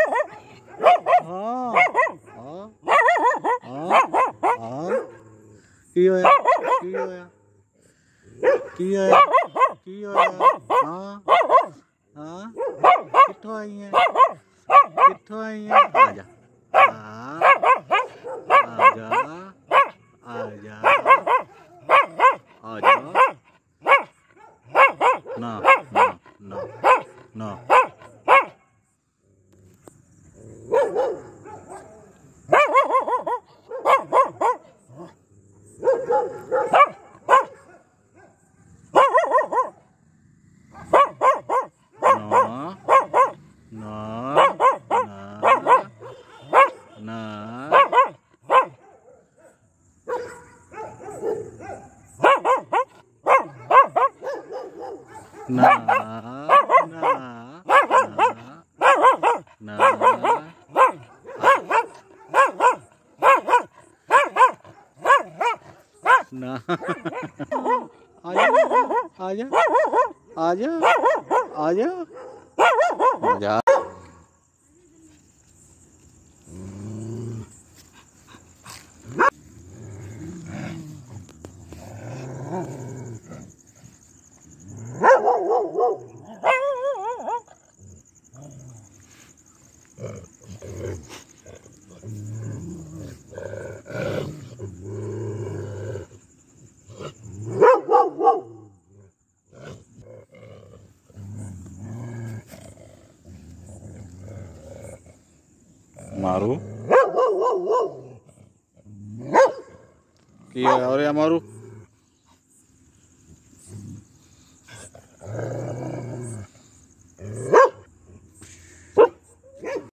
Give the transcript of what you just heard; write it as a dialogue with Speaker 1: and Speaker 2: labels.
Speaker 1: की होया की होया की होया की होया हाँ हाँ कित्थों आई है आजा आजा आजा आजा ना ना ना ना ना ना आजा आजा आजा आजा मारू की और या मारू